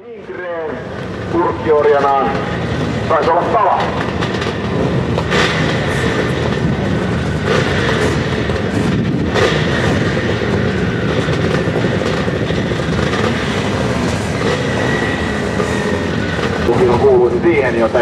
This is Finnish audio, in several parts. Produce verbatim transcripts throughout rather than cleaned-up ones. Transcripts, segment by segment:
Lindgren purkkiorjanaan. Taisi olla kala. Tuki kuuluisi siihen, joten...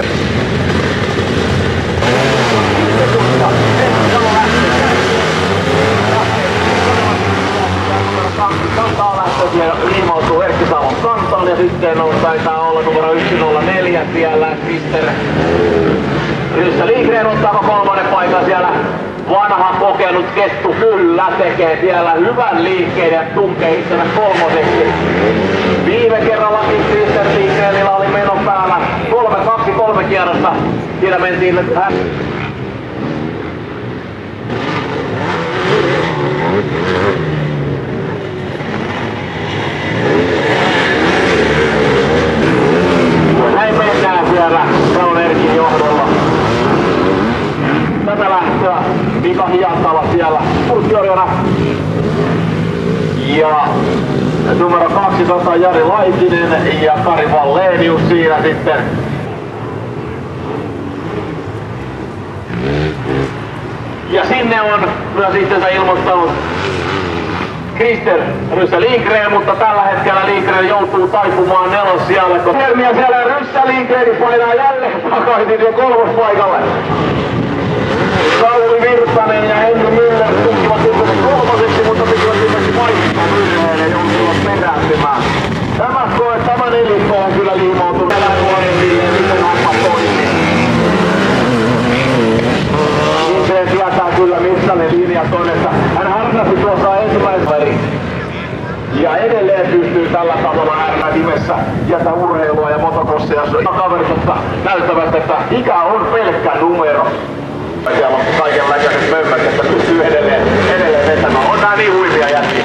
Kantaa lähtee liimautuu Erkki Salon kantaan ja sitten on, taitaa olla numero yksi nolla neljä siellä mister Ryssä Lindgren ottaa kolmannen paikan siellä. Vanha kokenut kettu kyllä tekee siellä hyvän liikkeen ja tunkee itsensä kolmoseksi. Viime kerrallakin mister Lindgrenillä oli meno päällä kolme kaksi kolme kierrosta. Siinä mentiin nyt hän. Näin mennään siellä Salon Erkin johdolla. Tätä lähtöä Mika Hiantala siellä purkkiorjana. Ja numero kaksisataa Jari Laitinen ja Kari Wallenius siinä sitten. Ja sinne on myös itsensä ilmoittanut Krister Ryssä Lindgren, mutta tällä hetkellä Lindgren joutuu taipumaan nelossijalle. Helmiä siellä Ryssä Lindgren painaa jälleen takaisin jo kolmospaikalle. Sauli Virtanen ja Henry Müller tukkivat itsensä kolmoseksi, mutta tekivät itsensä paikkaa Mylleen ja joutuvat perääntymään. Tämä koe, tämä nelikko on kyllä liimautunut tällä vuodelle, miten homma toimii. Lindgren tietää kyllä missä ne linjat on, että hän harnasi tuossa ensimmäisen värin. Ja edelleen pystyy tällä tavalla äärimmäimessä jätä urheilua ja motocrossia, kaverit, jotka näyttävät, että ikä on pelkkä numero. Siellä on kaikenlaiset mömmät, että pystyy edelleen, edelleen vetämään. On nää niin huivia jätkiä.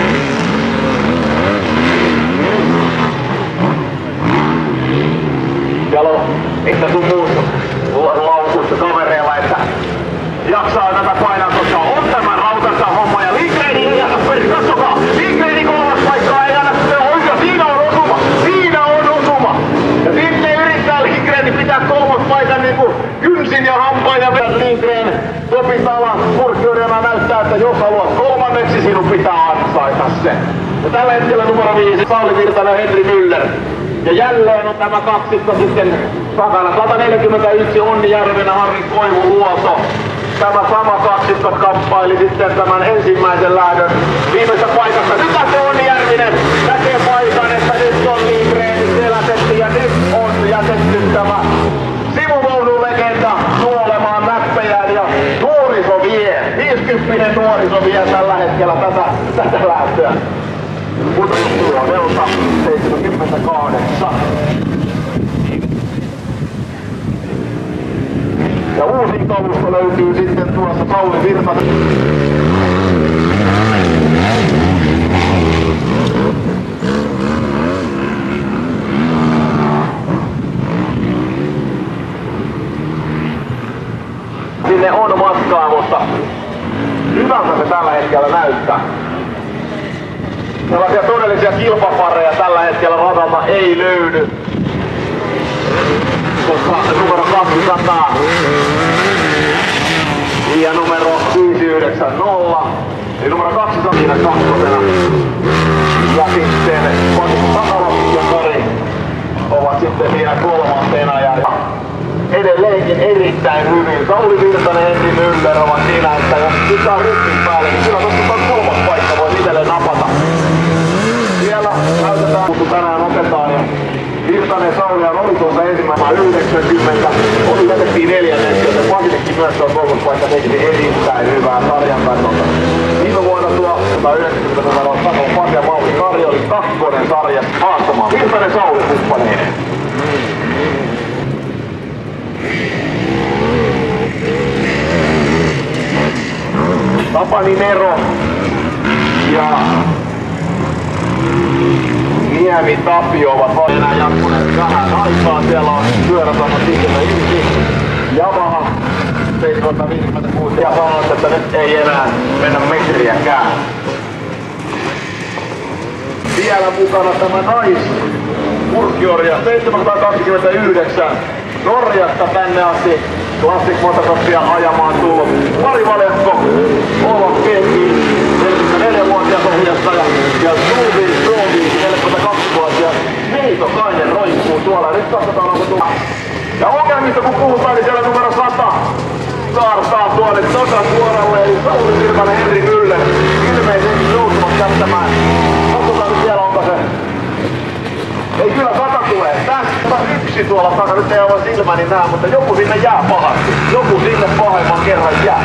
Siellä on itse sun muut laukussa kavereilla, että jaksaa tätä painaa, koska on tämä rautassa homma. Ja Lindgrenin ei anna peri, katsokaa! Lindgrenin kolmas paikkaa ei anna sitä oikea. Siinä on osuma! Siinä on osuma! Ja sitten yrittää Lindgrenin pitää kolmas paikan niinku kynsin ja hampain ja Lindgren Topitala purkkiorjana näyttää, että jos haluat kolmanneksi, sinun pitää ansaita se. Ja tällä hetkellä numero viisi Sauli Virtanen ja Henry Müller. Ja jälleen on tämä kaksikko sitten takana. sata neljäkymmentäyksi Onni Järven ja Harri Koivuluoto. Tämä sama kaksikko kamppaili sitten tämän ensimmäisen lähdön viimeistä paikasta. Nyt lähtee Onni Järvinen, näkee paikan, että nyt on Lindgrenin selätetty ja nyt on jätetty tämä sivuvoudun-legenda nuolemaan näppejään ja nuoriso vie, viisikymppinen nuoriso vie tällä hetkellä tätä, tätä lähtöä. Mutta tuo Delta seitsemänkymmentäkahdeksan. Ja uusin kalusto löytyy sitten tuossa Sauli Virtanen. Sinne on matkaa, mutta hyvältä se tällä hetkellä näyttää. Sellaisia todellisia kilpapareja tällä hetkellä radalta ei löydy. Koska numero kaksisataa ja numero viisi yhdeksän nolla, eli numero kaksisataa siinä kakkosena. Ja sitten Pasi Sakala ja Kari ovat sitten siinä kolmantena. Ja edelleenkin erittäin hyvin. Sauli Virtanen ja Henry Müller ovat siinä, että jos pitää rytmin päälle, niin kyllä tuossa kolmas paikka voi itselleen napata. Siellä näytetään, kun tänään otetaan. Ja Virtanen Saulihan oli tuossa ensimmäinen yhdeksänkymmentä, oli jätettiin neljänneksi, joten Pasillekin myös tuo kolmospaikka teki erittäin hyvää sarjan kannalta. Viime vuonna tuo sata yhdeksänkymmentä numero Sako Pasi ja Mauri Kari oli kakkonen sarjassa haastamaan Virtanen Sauli kumppaneineen. Tapani Nero ja Niemi Tapio ovat enää jatkuneet vähän aikaa. Siellä on pyöräsannat sisällä irti. Yamaha seitsemänsataaviisikymmentäkuusi ja sanoo, että nyt ei enää mennä metriäkään. Vielä mukana tämä nais Kurkiorja seitsemänsataakaksikymmentäyhdeksän. Norjasta tänne asti Classic Motocrossia ajamaan tullut Mari Valjakko, Olof Keki, neljäkymmentäneljävuotias ohjastaja ja Suvi Suvi, neljäkymmentäkaksivuotias Neitokainen roikkuu tuolla. Nyt katsotaan onko tuolla. Ja ongelmista kun puhutaan, niin siellä numero sata saartaa tuonne takapuolelle, eli Sauli Virmanen Henri Mylle ilmeisesti joutuvat jättämään. Katsotaan nyt siellä onko se. Ei kyllä sata tulee. Tässä yksi tuolla takana, nyt ei ole silmäni näe, mutta joku sinne jää pahasti. Joku sinne pahemman kerran jää.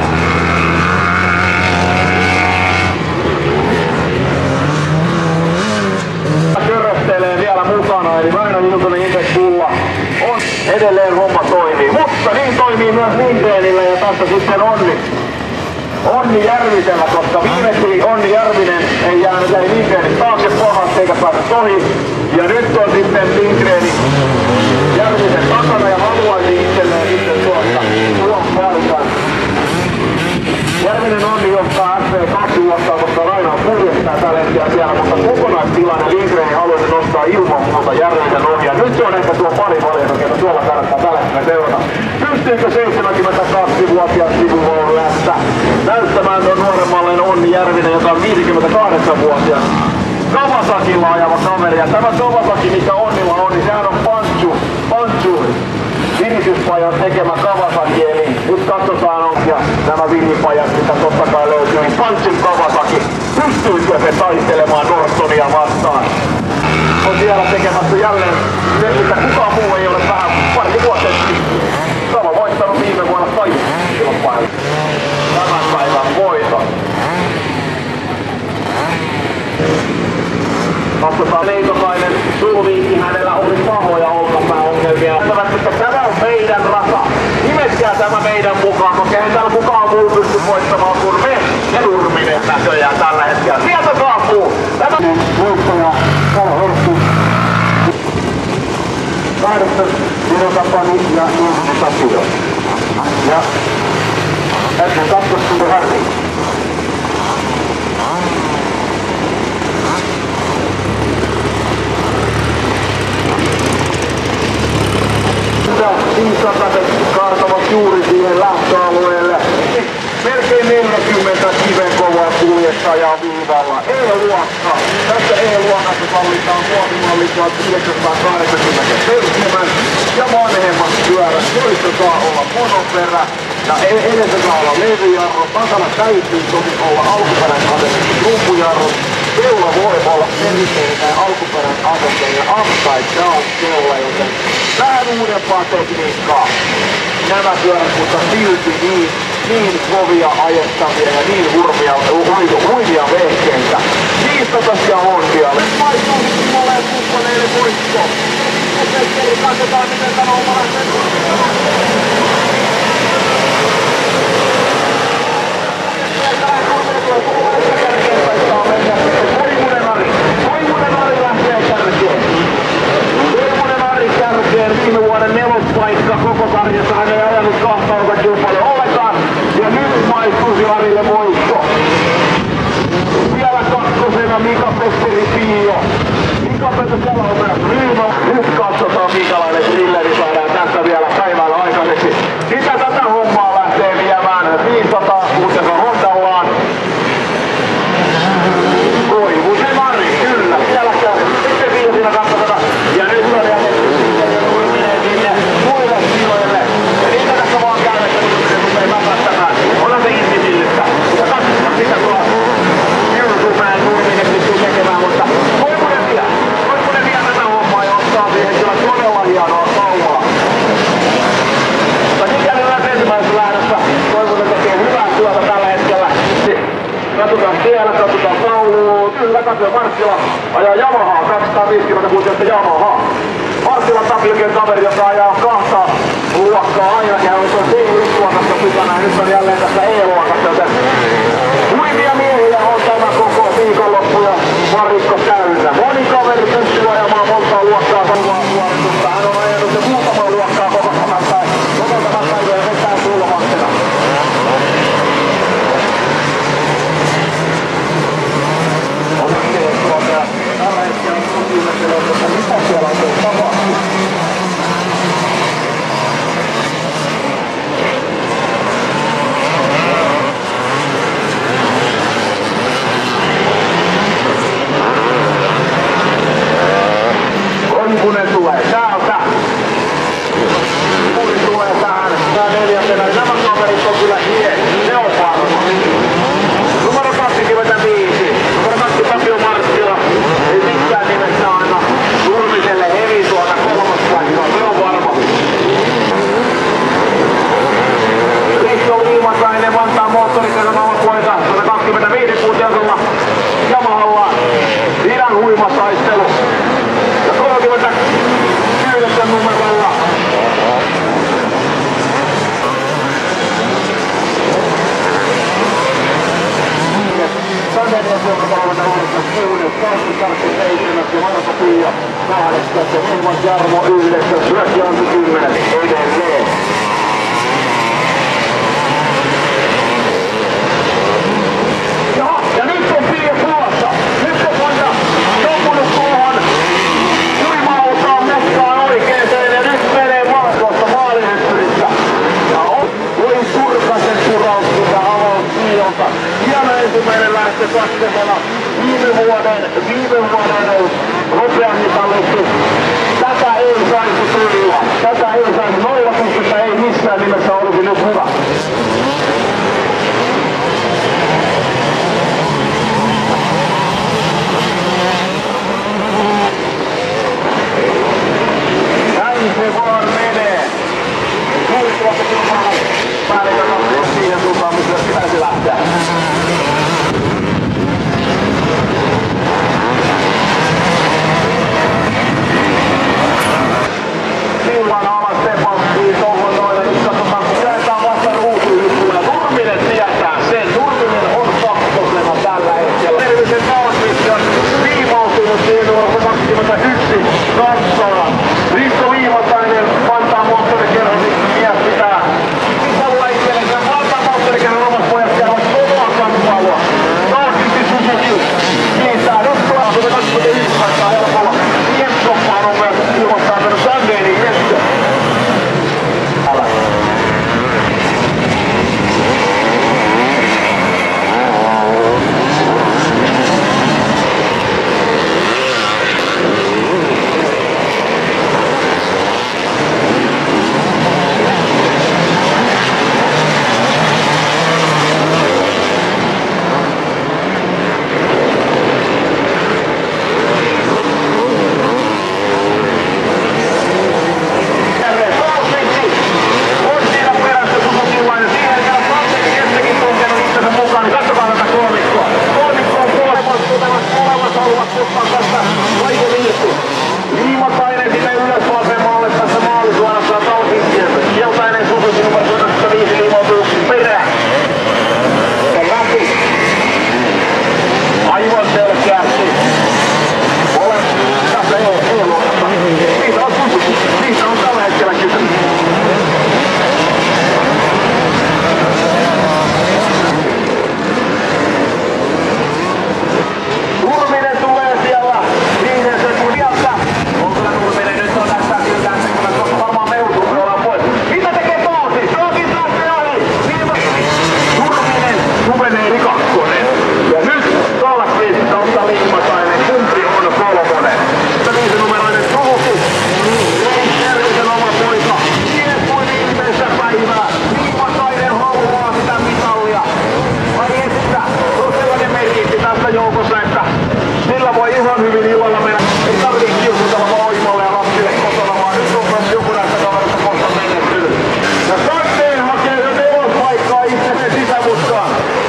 Köröttelee vielä mukana, eli Väinö Hiltunen Index Bulla on edelleen homma toimii. Mutta niin toimii myös Lindgrenillä ja tässä sitten Onni. Onni Järvisellä, koska viimeksi Onni Järvinen ei jäänyt ei Lindgrenin taakse pahasti eikä päässyt ohi. Ja nyt on sitten Lindgren Järvisen takana ja haluaisi itselleen sitten tuosta tuon paikan. Järvinen Onni johtaa S V kaksi luokkaa, koska Raina kuljettaa tällä hetkellä siellä, mutta kokonaistilanne Lindgren haluaisi nostaa ilman muuta Järvisen ohi. Ja nyt se on ehkä tuo pari valinta, jota tuolla kannattaa tällä hetkellä seurata. Pystyykö seitsemänkymmentäkaksivuotias sivuvoululässä näyttämään tuon nuoremmalle Onni Järvinen, joka on viisikymmentäkahdeksanvuotias Kawasakilla ajava kaveri. Ja tämä Kawasaki, mikä Onnilla on, niin sehän on Panchu, Panchu virityspajan tekemä Kawasaki. Eli nyt katsotaan onkia nämä vinipajat, mitä totta kai löytyy. Niin Panchin Kawasaki, pystyykö se taistelemaan Nortonia vastaan? On siellä tekemässä jälleen se, mitä kukaan muu ei ole vähän pari vuotta sitten. Sama voittanut viime vuonna kaikki kilpailut. Tämän päivän voiton. Katsotaan Neitokainen Sulviikki, hänellä oli pahoja olkapääongelmia. Tämä on meidän rata. Nimetkää tämä meidän mukaan, koska ei täällä kukaan muu pysty voittamaan kuin me. Ja Nurminen näköjään tällä hetkellä. Sieltä saapuu! Tämä voittaja Karl Horttu. Kahdeksas Viro Tapani ja Nurminen Tapio. Ja äsken kakkostunut Harri. viisisataa kartavat juuri siihen lähtöalueelle. Melkein neljäkymmentä kiven kovaa kuljettajaa viivalla. E-luokka. Tässä E-luokassa sallitaan muovimalli tuhatyhdeksänsataakahdeksankymmentäseitsemän ja vanhemmat pyörät, joissa saa olla monoperä ja edessä saa olla levyjarru. Takana täytyy toki olla alkuperäinen asetettu rumpujarru. Keula voi olla perinteinen alkuperän asenteen upside down keula, joten vähän uudempaa tekniikkaa. Nämä pyörät, mutta silti niin, niin kovia ajettavia ja niin hurmia, huivia vehkeitä. viisitoista Hondialle. Maistuu molemmat kumppaneille voitto. Petteri, katsotaan miten tämä on parhaiten. Viime vuoden nelospaikka koko sarjassa, hän ei ajanut kahta osakilpailua ollenkaan. Ja nyt maistuisi Arille voitto. Vielä kakkosena Mika Petteri Pio. Mika Petteri siellä on myös Ryhmä. Nyt katsotaan minkälainen silleri saadaan tässä vielä päivällä aikaiseksi. Sitä tätä hommaa lähtee viemään viisisataa kuusi Hondallaan. Koivusen Mari, kyllä. Siellä käy sitten viisinä kaksosata. Ja nyt on jälleen muille sijoille. Ja niitä tässä vaan käydessä, kun se tulee väpättämään. Onhan se inhimillistä. Ja katsotaan sitä tuolla Jyrsumäen Nurminen pystyy tekemään, mutta Koivunen vielä. Koivunen vielä tätä hommaa ja ottaa siihen kyllä todella hienoa kauaa. Mutta mikäli olen ensimmäisessä lähdössä, Koivunen tekee hyvää työtä tällä hetkellä. Katsotaan siellä, katsotaan tauluun. Kyllä, Tapio Marttila ajaa Yamahaa, kaksisataaviisikymmentäkuusi Yamahaa. Marttila Tapiokin kaveri, joka ajaa kahta luokkaa ainakin. Hän on tuon D yksi-luokassa pykänä ja nyt on jälleen tässä E-luokassa, joten huimia miehiä on tämä koko viikonloppu ja varikko täynnä. Moni kaveri pystyy ajamaan montaa luokkaa samaa suoritusta. Hän on ajanut jo muutama luokkaa koko tämän päivän. Koko tämän päivän ja vetää sulmaksena. On miehet tuolta tällä hetkellä on ihmettelee, että mitä siellä on tehty. kuuma taistelu. Ja kolmekymmentäyhdeksän numerolla. Sanderias, joka kolmekymmentäyhdeksän, kuudes, kaksikymmentäseitsemän ja Marko Pia kahdeksas ja Ilman Jarmo yhdeksäs, Syökki Antti kymmenen edelleen. Jaha, ja nyt on Pia pulassa. Nyt on Panja joutunut tuohon Juimautaan mukaan oikeeseen ja nyt menee Markosta maalihyppyrissä. Ja on voi Surkasen suraus sitä avaus Piolta. Hieno ensimmäinen lähtö katkemana viime vuoden, viime vuoden nopeammitallisesti. Tätä ei saisi tulla. Tätä ei saisi noilla pistettä, ei missään nimessä olisi nyt hyvä. Näin se vaan menee. Kuulituasti kilpailu. Päällikön on siihen suuntaan, missä pitäisi lähteä. Sillan alas Stefan tuohon noille. Nyt katsotaan, kun jaetaan vasta ruutuhyppyä. Nurminen tietää sen. Nurminen on kakkosena tällä hetkellä. Tervisen Malmqvist on viimautunut siinä numero kaksikymmentäyksi katsona. Risto Viimatainen kantaa moottorikerron, mies pitää sisällä itsellensä. Kantaa moottorikerron omat pojat käyvät kovaa kamppailua. Malmqvist Suzuki kiittää nyt tuolla kaksikymmentäyksi kantaa helpolla. Jenssoppaan on myös ilmoittanut Sandeni Jensson. Älä. Viimatainen sinne ylös vasemmalle tässä maalisuorassa Talkintiessä. Kieltäinen Suzuki numero kaksikymmentäviisi liimautuu perään. Ja läpi. Aivan selkeästi. Olen tässä E-luokassa. Siitä on Suzuki. Siitä on tällä hetkellä kysymys. Nurminen tulee siellä. Viiden sekunnin sieltä. On kyllä Nurminen nyt on näyttää siltä, että kyllä tuossa varmaan meutuu ollaan pois. Mitä tekee Toosi? Toosi lähtee ohi. Nurminen, Suveneeri kakkonen. Ja nyt Kalkvist ottaa Liimatainen. Kumpi on kolmonen? Viisi numeroinen Suzuki. Ei Järvisen oma poika. Mies kuin ihmeessä päivää. Liimatainen haluaa sitä mitallia. Vai että? Se on sellainen merkitti tässä joukossa, että sillä voi ihan hyvin illalla mennä. Ei tarvii kiusutella voimalle ja lapsille kotona, vaan nyt on myös joku näistä kaverista kohta mennestynyt. Ja Sandeen hakee jo nelospaikkaa itsensä sisämuskaan.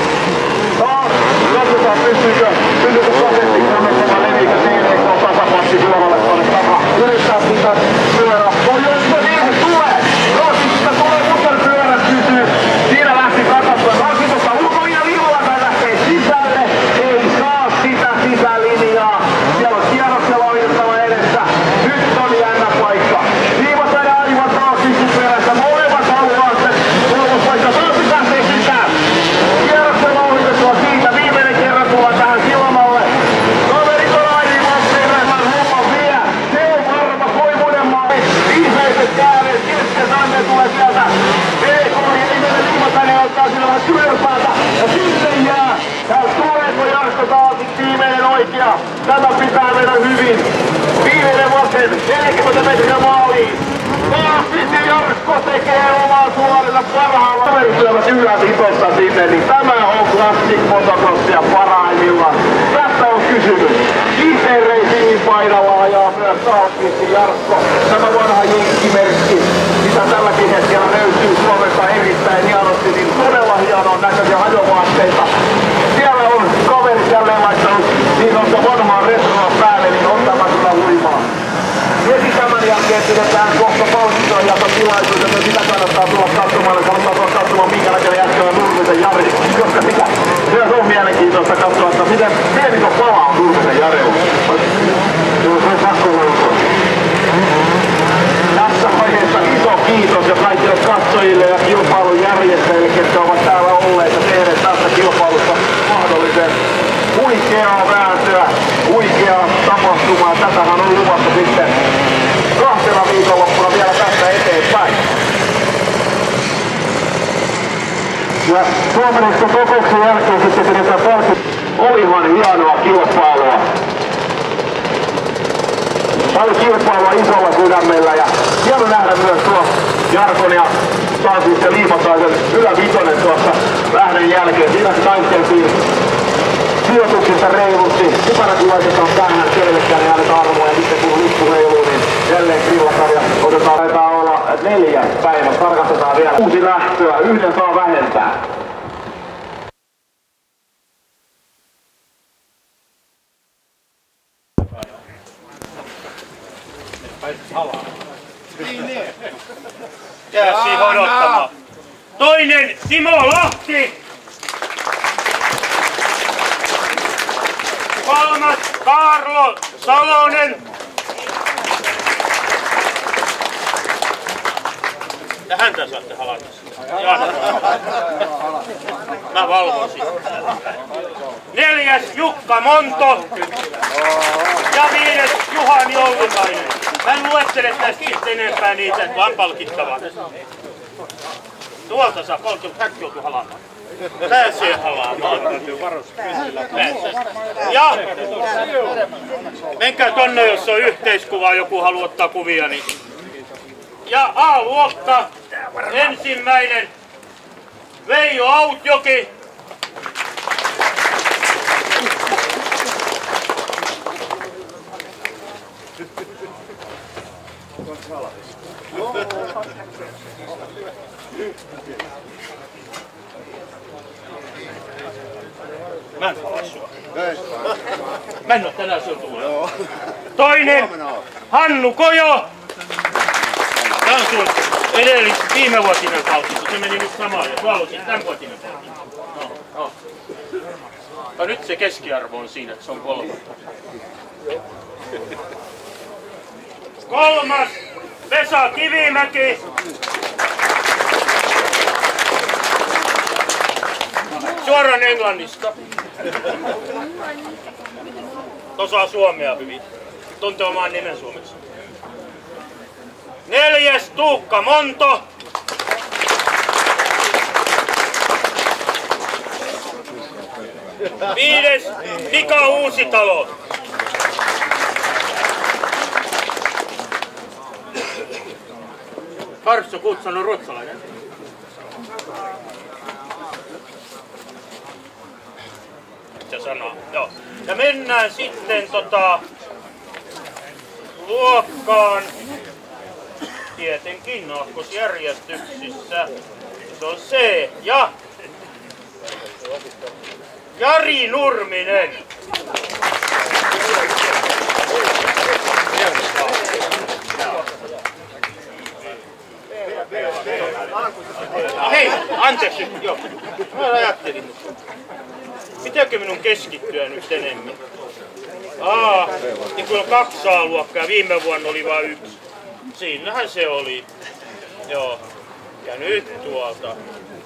Taas katsotaan pystyykö, pystyykö kasetti kannattava levikä siinä, kun on tasapassi pyörälle tuonne takaa. Yrittää pitää pyörä. No jos se niin tulee! Rasista tulee, mutta pyörät pysyy. Siinä lähti takastua. Rasitosta ulkolinja viivalla tai lähtee sisälle. Ei saa sitä sisälinjaa. Siellä on kierroksella ohitettava edessä. Nyt on jännä paikka. Viimasainen aivan taakse perässä. Molemmat haluaa sen kolmospaikka. Taas lähtee sisään. Kierroksella ohitettava siitä. Viimeinen kerran tulla tähän Silmalle. Kaverit on aivan perässä. Homma vie. Se on varma Koivunen maali. Viimeiset käänneet. Kesken Anne tulee sieltä. V K Viimeinen Viimasainen ottaa sillä vähän syöpäätä. Ja sitten jää. Täällä tuleeko Jarkko Taatik viimeinen oikea. Tämä pitää mennä hyvin. Viimeinen vasen. neljäkymmentä metriä maaliin. Taatik ja Jarkko tekee omaa suorinsa parhaalla. Kaverisyövät ylävitossa sinne, niin tämä on Classic Motocrossia parhaimmillaan. Tästä on kysymys. G T Racingin painalla ajaa myös Taatik ja Jarkko. Tämä vanha jenkkimerkki, mitä tälläkin hetkellä löytyy Suomesta erittäin hienosti, niin todella hienon näköisiä hajovaatteita. Siellä on kaverit jälleen laittanut niin on se vanhaa retroa päälle. pidetään kohta palkintoon jakotilaisuus, joten sitä kannattaa tulla katsomaan. Kannattaa tulla katsomaan, minkä näköinen jätkä on Nurmisen Jari, koska sitä, se on mielenkiintoista katsoa, että miten pieniko pala on Nurmisen Jarilla. Se on pakko huutua. Tässä vaiheessa iso kiitos ja kaikille katsojille ja kilpailun järjestäjille, ketkä ovat täällä olleet ja tehneet tästä kilpailusta mahdollisen. Huikeaa vääntöä, huikeaa tapahtumaa. Tätähän on luvassa sitten kahtena viikonloppuna vielä tästä eteenpäin. Ja Suomenista kokouksen jälkeen sitten pidetään palkintoa. Olihan hienoa kilpailua. Paljon kilpailua isolla sydämellä ja hieno nähdä myös tuo Jarkon ja Tansis ja Liimataisen ylävitonen tuossa lähdön jälkeen. Siinä taisteltiin sijoituksista reilusti. Kypäräkin laitetaan tähän, kellekään ei anneta armoa ja sitten kun lippu heiluu, niin jälleen killasarja otetaan. Taitaa olla neljäs päivä. Tarkastetaan vielä uusi lähtöä. Yhden saa vähentää. Jää siihen odottamaan. Toinen Simo Lahti. Kolmas Kaarlo Salonen. Ja häntä saatte halata. Mä valvon sitä. Neljäs Jukka Monto. Ja viides Juhani Ollikainen. Mä en luettele tästä enempää niitä, että vaan palkittavaa. Tuolta saa palkittua, kaikki joutuu halaamaan. Pääsee halaamaan. Ja menkää tonne, jos on yhteiskuvaa, joku haluaa ottaa kuvia. Niin. Ja A-luokka, ensimmäinen Veijo Autjoki. Mä en halaa sua. Mä en oo tänään sun tullut. Toinen Hannu Kojo. Tää on sun edellis viimevuotinen palkinto. Se meni nyt samaan ja tuolla on siis tämänvuotinen palkinto. No, no. Ja nyt se keskiarvo on siinä, että se on kolme. Kolmas Vesa Kivimäki. Suoraan Englannista. Osaa suomea hyvin. Tuntee omaan nimen suomeksi. Neljäs Tuukka Monto. Viides Mika Uusitalo. Kartso Kutsan on ruotsalainen. Se sanoo, joo. Ja mennään sitten tota luokkaan tietenkin aakkosjärjestyksissä. Se on C ja Jari Nurminen. Hei, anteeksi, joo. Mä ajattelin, pitääkö minun keskittyä nyt enemmän? Aa, niin kun on kaksi A-luokkaa, viime vuonna oli vain yksi. Siinähän se oli. Joo. Ja nyt tuolta.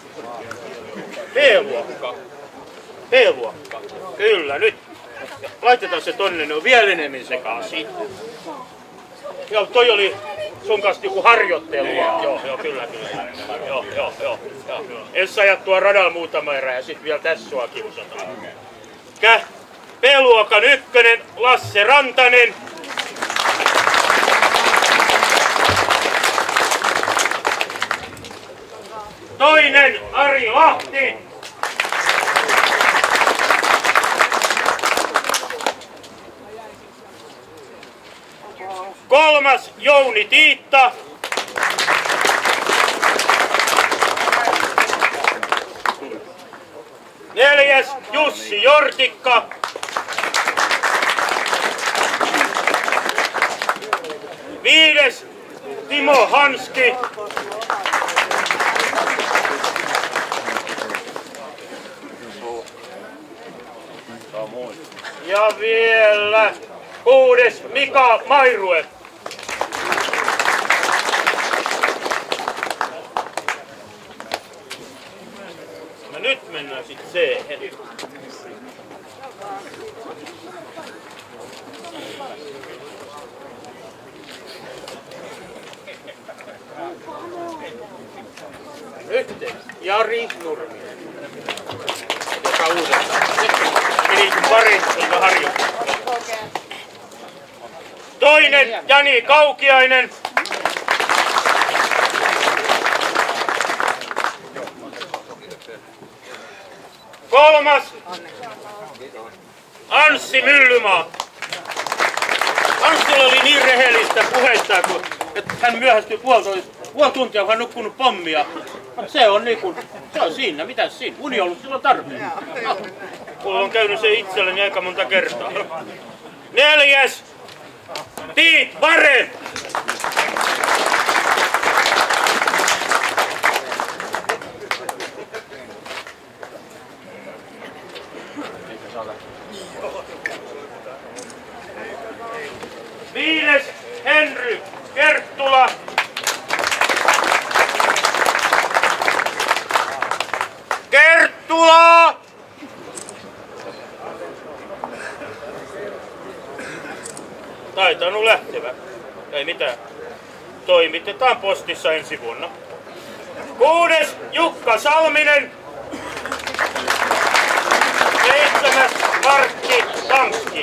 B-luokka. B-luokka. Kyllä, nyt. Laitetaan se tonne, ne on vielä enemmän sekaisin. Joo, toi oli sun kanssa joku harjoittelu. Joo, joo, kyllä, kyllä. Joo, joo, joo. joo. Ensin ajat tuo radalla muutama erä ja sit vielä tässä sua kiusataan. Kä? B-luokan ykkönen, Lasse Rantanen. Toinen, Ari Lahti. Kolmas, Jouni Tiitta. Neljäs, Jussi Jortikka. Viides, Timo Hanski. Ja vielä kuudes Mika Mairue. No nyt mennään sit C-hen. Nyt Jari Nurminen. Joka uudestaan. Eli pari tuolta harjoittaa. Toinen Jani Kaukiainen. Kolmas Anssi Myllymaa. Anssilla oli niin rehellistä puheista, että hän myöhästyi puoli, puoli tuntia, kun hän nukkunut pommia. Se on niinku, se on siinä, mitäs siinä? Uni on ollut silloin tarpeen. Mulla on käynyt se itselleni aika monta kertaa. Neljäs Tiit Vare. Viides Henry Kerttula. Kerttula! Taitanut lähtevä. Ei mitään. Toimitetaan postissa ensi vuonna. Kuudes Jukka Salminen. Seitsemäs Martti Tankki.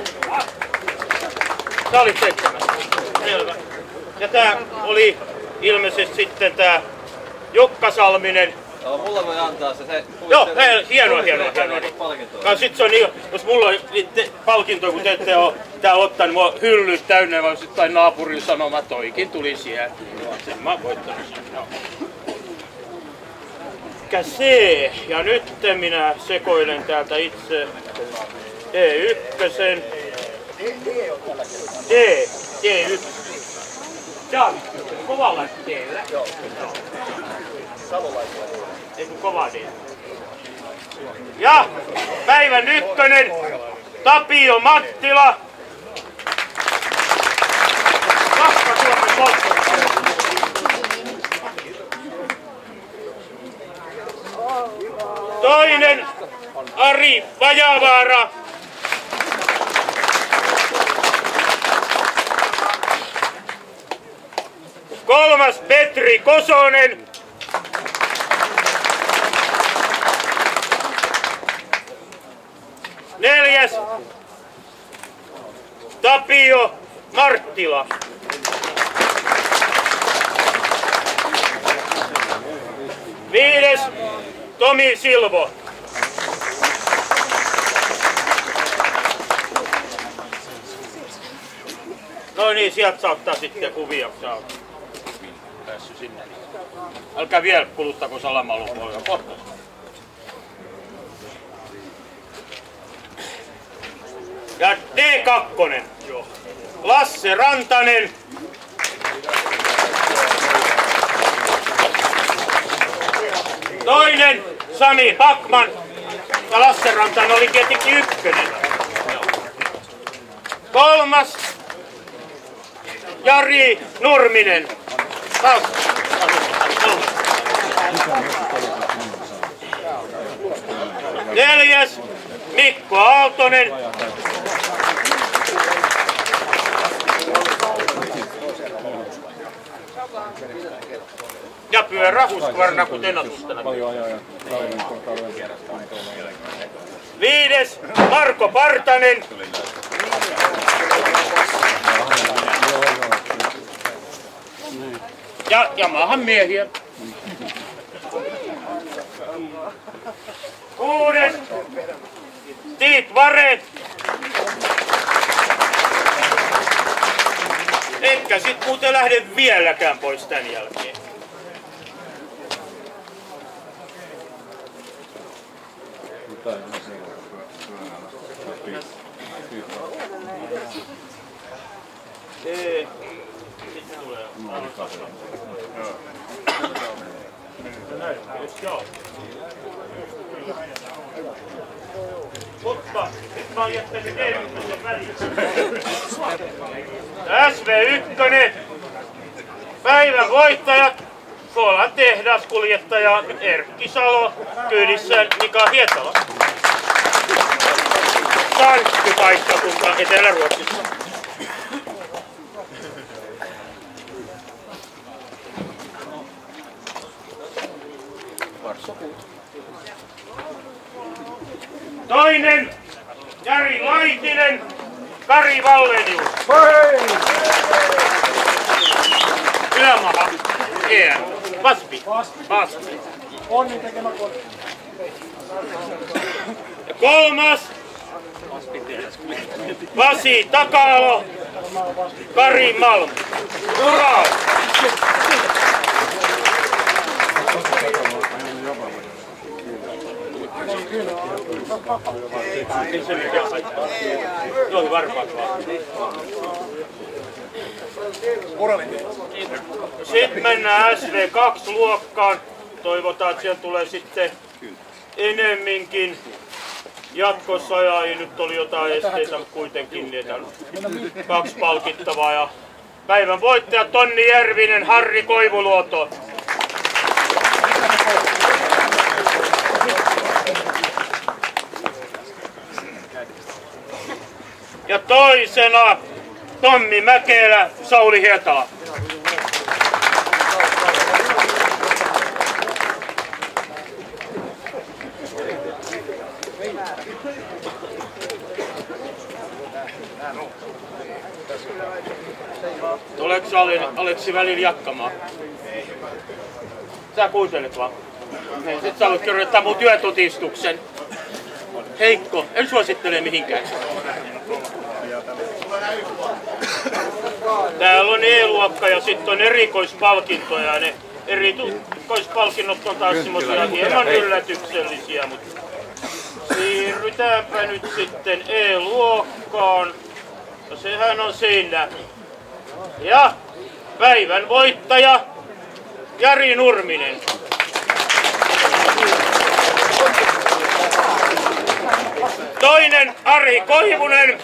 Tää oli seitsemäs. Selvä. Ja tää oli ilmeisesti sitten tää Jukka Salminen. Joo, mulla voi antaa se. se Joo, hei, hienoa, hienoa, hienoa. Ka sit se on niin, jos mulla on te, palkintoja, kun te ette oo täällä ottanut, mua hyllyt täynnä, vaan sit tai naapurin sanoma, toikin tuli siellä. Sen mä oon voittanut sen. No. Mikä C? Ja nyt minä sekoilen täältä itse D yksi. D, D yksi. Jaa, kovalla D:llä. Joo. Ei kun kova D. Ja päivän ykkönen Tapio Mattila. Vakka-Suomen polttoon. Toinen Ari Vajavaara. Kolmas Petri Kosonen. Neljäs Tapio Marttila. Viides Tomi Silvo. No niin, sieltä saa ottaa sitten kuvia, kun sä oot päässyt sinne. Älkää vielä kuluttako salamalupoja kohta. Ja D kaksi. Joo. Lasse Rantanen. Toinen Sami Backman. Ja Lasse Rantanen oli tietenkin ykkönen. Kolmas Jari Nurminen. Neljäs Mikko Aaltonen. Ja pyörä Husqvarna kuten asustana. Viides Marko Partanen. Ja Yamahan miehiä. Kuudes Tiit Vare. Etkä sit muuten lähde vieläkään pois tän jälkeen. Sitten tulee. Joo. Mutta nyt mä oon jättänyt Erkkosen välissä. S V yksi. Päivän voittajat. Koolan tehdaskuljettaja Erkki Salo kyydissä Mika Hietala. Sankky-paikkakunta Etelä-Ruotsissa. Toinen Jari Laitinen, Kari Vallenius. Ylämaha, E M, Vaspi. Vaspi. Onni tekemä kone. Ja kolmas Pasi Takalo, Kari Malm. Hurraa! Joo, varmaan. Sitten mennään S V kaksi luokkaan. Toivotaan, että siellä tulee sitten enemminkin jatkossa. Ja ei nyt oli jotain esteitä, mutta kuitenkin niitä on kaksi palkittavaa. Ja päivän voittaja Tonni Järvinen, Harri Koivuluoto. Ja toisena Tommi Mäkelä, Sauli Hietala. Tuleeko Aleksi välillä jatkamaan? Sä kuuntelet vaan. Sitten sä voit kirjoittaa mun työtutistuksen. Heikko, en suosittele mihinkään. Täällä on E-luokka ja sitten on erikoispalkintoja. Ne erikoispalkinnot on taas semmosia hieman yllätyksellisiä, mutta siirrytäänpä nyt sitten E-luokkaan. Ja sehän on siinä. Ja päivän voittaja Jari Nurminen. Toinen Ari Koivunen.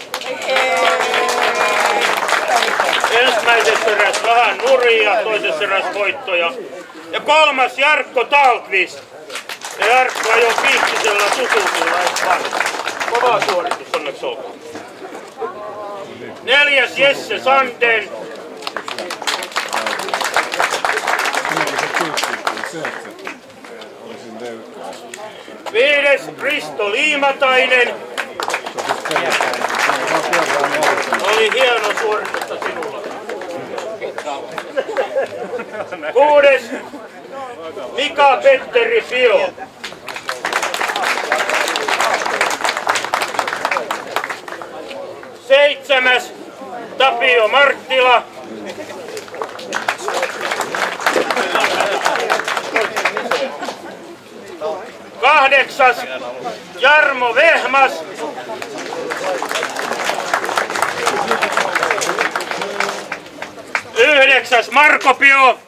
Ensimmäisessä eräs vähän nuria, toisessa eräs voittoja. Ja kolmas Jarkko Tallqvist. Ja Jarkko ajoi piikkisellä Susukilla, eikö vaan? Kova suoritus, onneksi olkoon. Neljäs Jesse Sanden. Viides Risto Liimatainen. Oli hieno suoritusta sinulla. Kuudes Mika Petteri Pio. Seitsemäs Tapio Marttila. Kahdeksas Jarmo Vehmas. Yhdeksäs Marko Pio.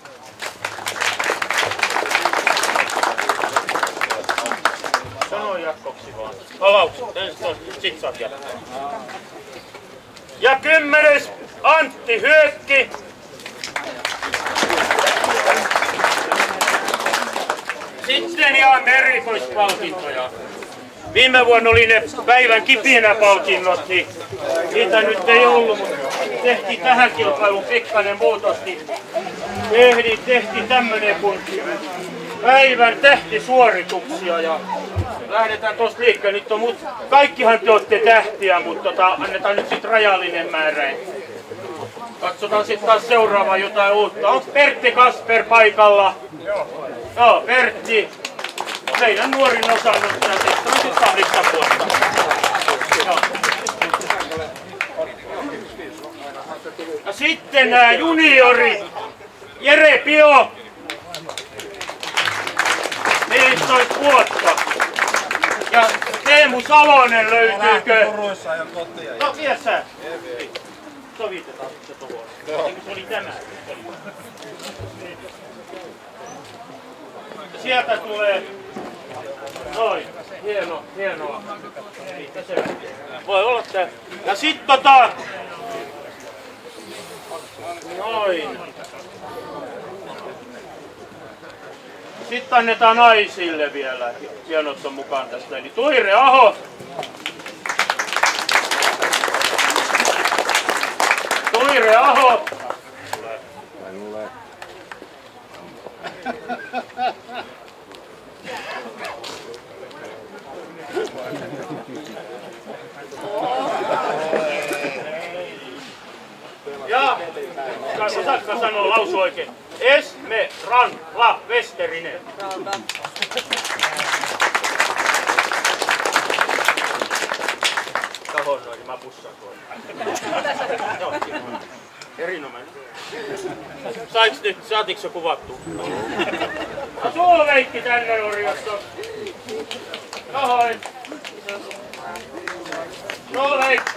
Sano jatkoksi vaan. Palaukset. Sit saat jatkaa. Ja kymmenes Antti Hyökki. Sitten jaamme erikoispalkintoja. Viime vuonna oli ne päivän kipinä palkinnot, niin niitä nyt ei ollut, mutta tehtiin tähän kilpailuun pikkainen muutos, niin tehtiin, tehtiin tämmönen kuin päivän tähtisuorituksia ja lähdetään tosta liikkeelle. Nyt on, mut, kaikkihan te olette tähtiä, mutta tota, annetaan nyt sit rajallinen määrä. Katsotaan sitten taas seuraavaa jotain uutta. Onko Pertti Kasper paikalla? Joo. Joo, Pertti. Meidän nuorin osannottaja seitsemänkymmentäkahdeksan vuotta. Joo. Ja sitten nämä juniorit. Jere Pio. viisitoista vuotta. Ja Teemu Salonen löytyykö? No, vie sä. sovitetaan se tuohon. Eikö se oli tämä? Sieltä tulee... Noin, hieno, hienoa. Siitä se voi olla tää. Ja sit tota... Noin. Sitten annetaan naisille vielä. Hienot on mukaan tästä. Eli Tuire Aho. Tuire Aho. Ja, osaatko sanoa lausu oikein? Esmeralda Westerinen. Tahon noin, mä pussaan tuolla. Erinomainen. Saiks nyt, saatiks jo kuvattu? No Sulveikki tänne Norjassa. Noin. Sulveikki.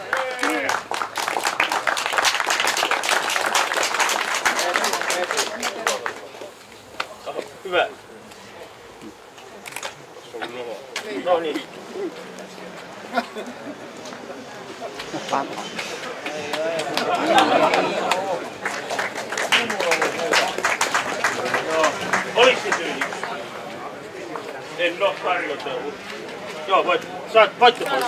Hyvä. No niin. Joo. Oliko se tyyli? En oo harjoitellut. Joo, voit. Saat, voitte pois.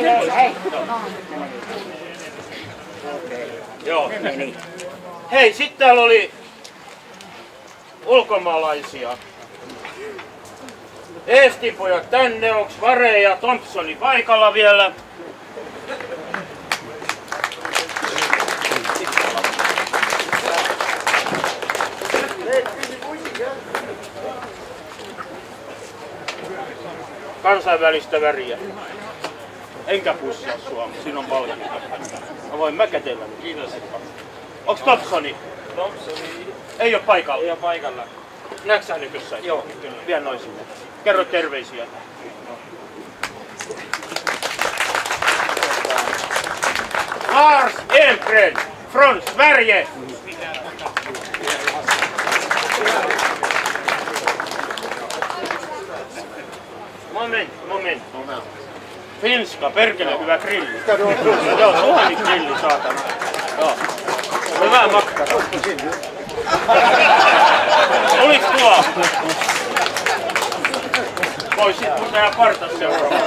Joo. Hei, sit täällä oli ulkomaalaisia. Eestin pojat tänne, onks Vare ja Thompsoni paikalla vielä? Kansainvälistä väriä. Enkä pussaa sua, siinä on paljon. Mä voin mä kätellä nyt. Kiitos. Onks Thompsoni? Thompsoni. Ei oo paikalla. Ei oo paikalla. Näetkö sä nykyssä? Joo, kyllä. Vie noin sinne. Kerro terveisiä. Lars Engren från Sverige. Moment, moment. Finska, perkele hyvä grilli. Joo, suomi grilli, saatana. Joo. Hyvä makkara. Oliks tuo? Voisit mun tehdä partas seuraavaan.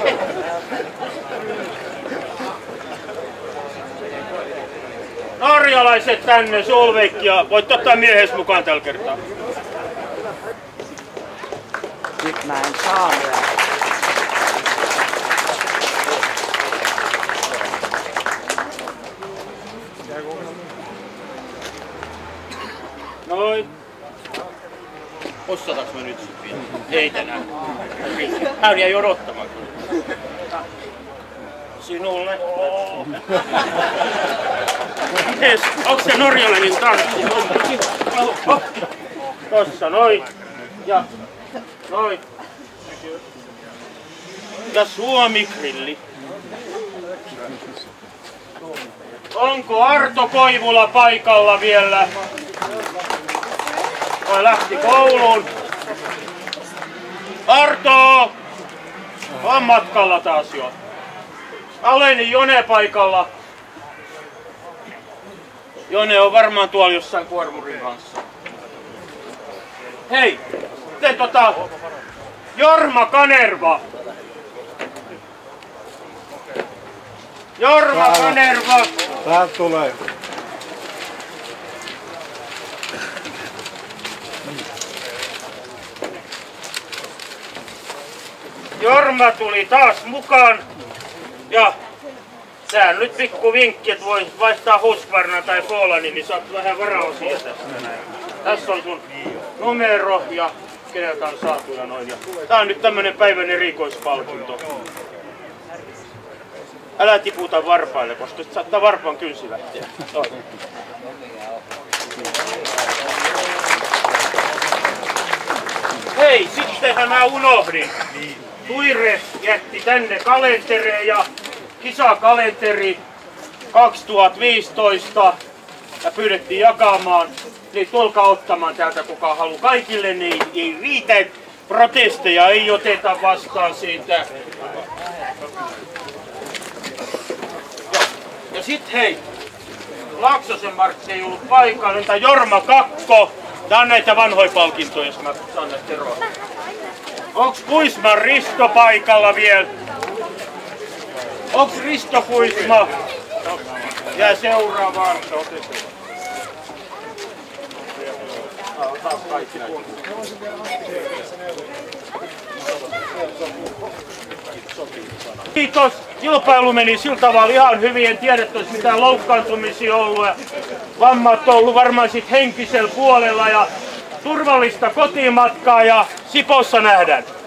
Norjalaiset tänne, Solveig, ja voit ottaa miehes mukaan tällä kertaa. Nyt mä en saa vielä. Noin. Ossataanko me nyt sit vielä? Ei tänään. Mä jäin odottamaan. Sinulle. Mites, onks se norjalainen tanssi? Tossa, noin. Ja noin. Ja Suomi-grilli. Onko Arto Koivula paikalla vielä? Vai lähti kouluun? Arto! On matkalla taas jo. Aleni Jone paikalla. Jone on varmaan tuolla jossain kuormurin kanssa. Hei! Te tota... Jorma Kanerva! Jorma Kanerva! Täältä tulee. Jorma tuli taas mukaan. Ja tää nyt pikku vinkki, että voi vaihtaa Husqvarna tai Folani, niin saat vähän varaosia tästä. Tässä on sun numero ja keneltä on saatu ja noin. Ja tää on nyt tämmönen päivän erikoispalkinto. Älä tiputa varpaille, koska saattaa varpaan kynsi lähteä. No. Hei, sittenhän mä unohdin. Tuire jätti tänne kalentereen ja kisakalenteri. kaksituhattaviisitoista ja pyydettiin jakamaan. Niin tulkaa ottamaan täältä kuka haluaa. Kaikille niin ei riitä. Protesteja ei oteta vastaan siitä. Ja, ja sit hei, Laaksosen Martti ei ollut paikalla, entä Jorma Kakko. Tää on näitä vanhoja palkintoja, jos mä saan näistä eroa. Onks Kuisman Risto paikalla vielä? Onks Risto Kuisma? Ja seuraavaan. Kiitos. Kilpailu meni sillä tavalla ihan hyvin. En tiedä, että olisi mitään loukkaantumisia ollut. Ja vammat on ollut varmaan sit henkisellä puolella. Ja turvallista kotimatkaa ja Sipossa nähdään.